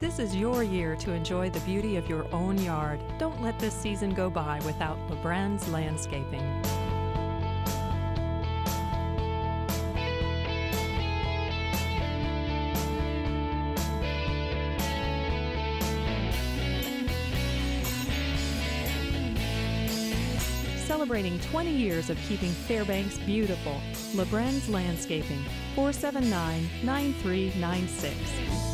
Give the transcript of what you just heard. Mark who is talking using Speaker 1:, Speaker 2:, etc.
Speaker 1: This is your year to enjoy the beauty of your own yard. Don't let this season go by without Labrenz Landscaping. Celebrating 20 years of keeping Fairbanks beautiful. Labrenz Landscaping, 479-9396.